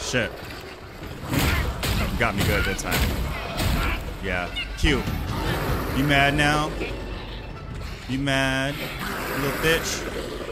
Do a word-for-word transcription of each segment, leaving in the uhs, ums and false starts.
shit. Got me good that time. Yeah. Q. You mad now? You mad? You little bitch?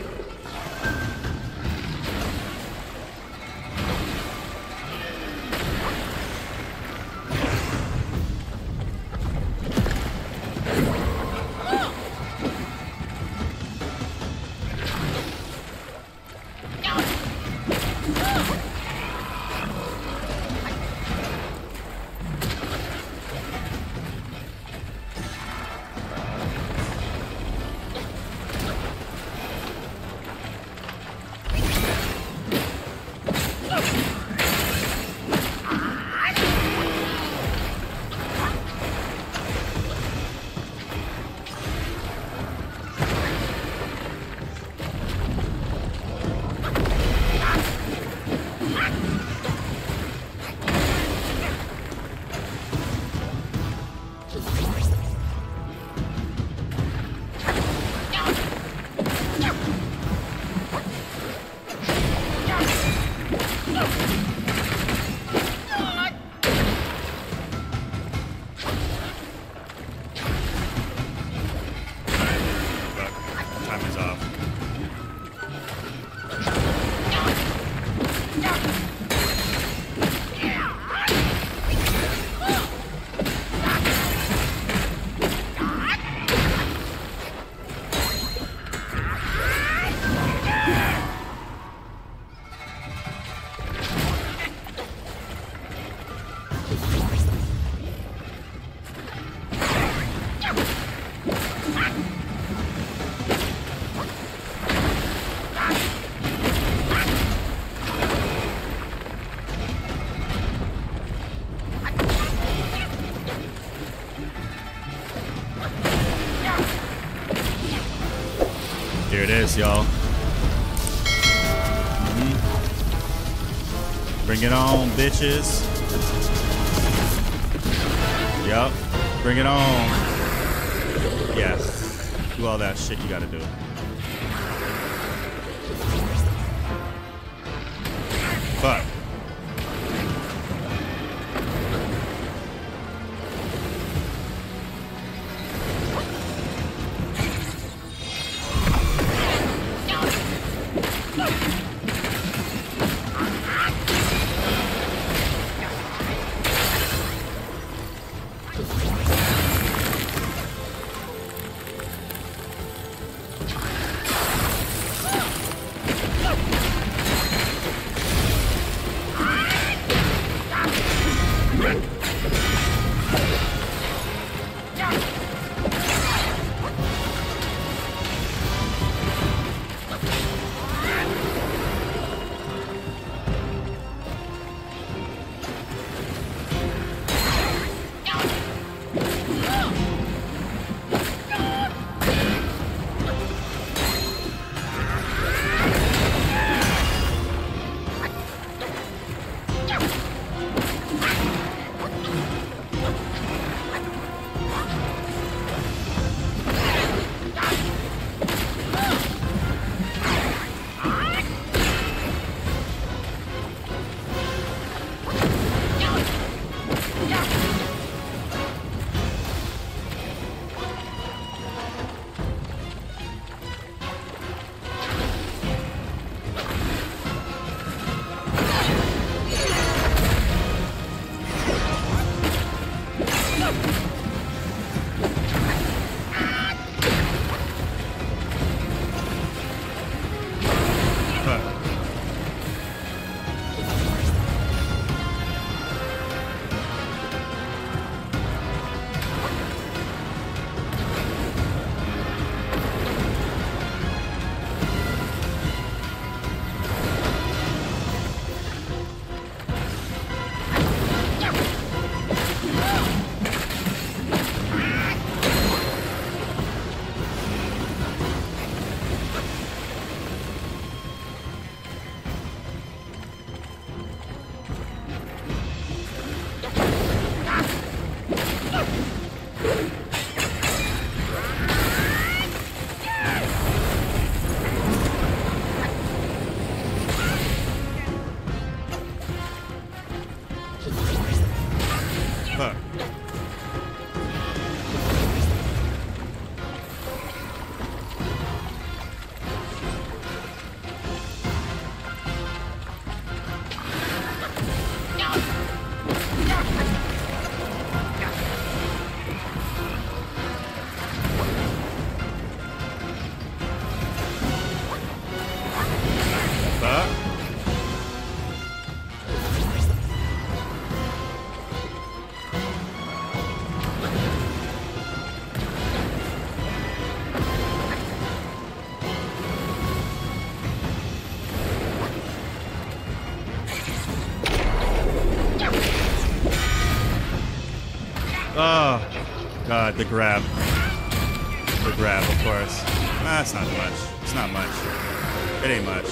Here it is, y'all. Mm-hmm. Bring it on, bitches. Yup. Bring it on. Yes. Do all that shit you gotta do. Fuck. God, the grab. The grab, of course. That's not much. It's not much. It ain't much.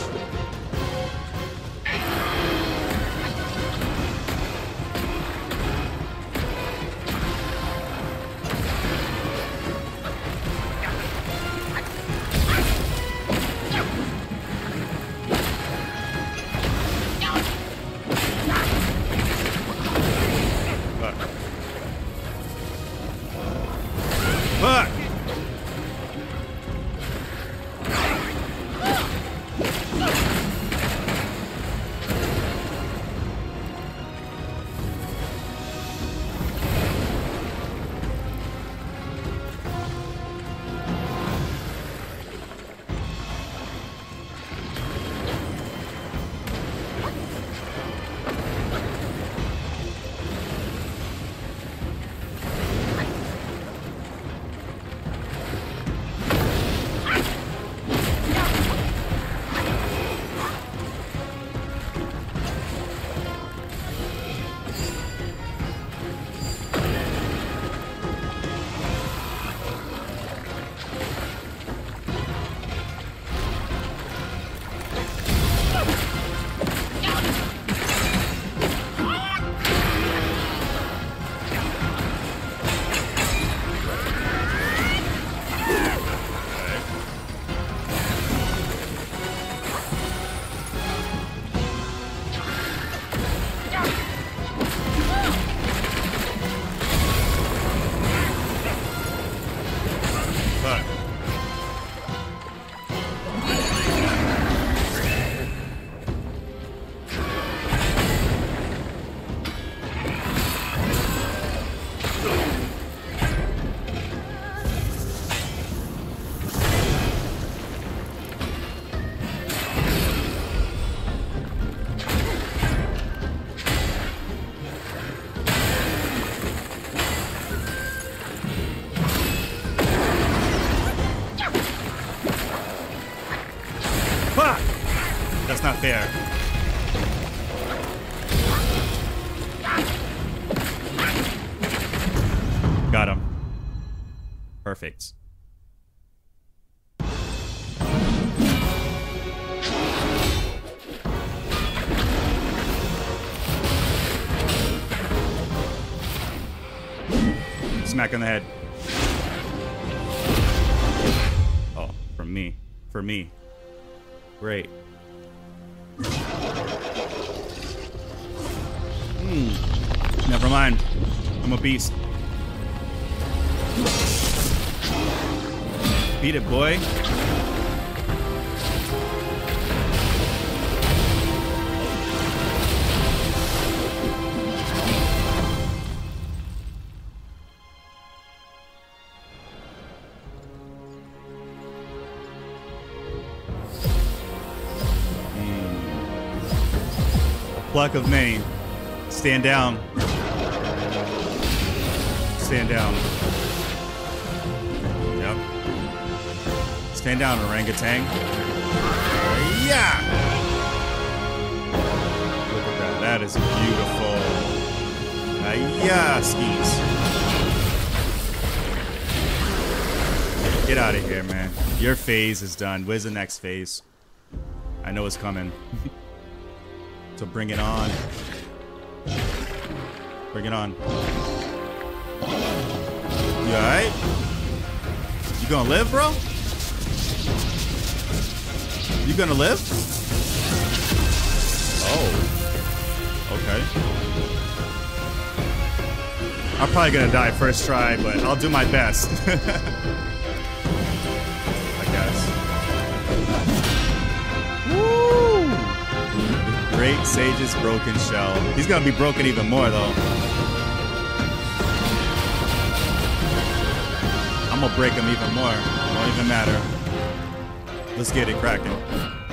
Fuck! That's not fair. Got him. Perfect. Smack on the head. Oh, from me. For me. Great. Hmm. Never mind. I'm a beast. Beat it, boy. Pluck of Maine. Stand down. Stand down. Yep. Stand down, orangutan. Yeah! Look at that. That is beautiful. Uh, yeah, skis. Get out of here, man. Your phase is done. Where's the next phase? I know it's coming. So bring it on. Bring it on. You alright? You gonna live, bro? You gonna live? Oh. Okay. I'm probably gonna die first try, but I'll do my best. I guess. Woo! Great Sage's broken shell. He's gonna be broken even more, though. I'm gonna break him even more. It won't even matter. Let's get it cracking.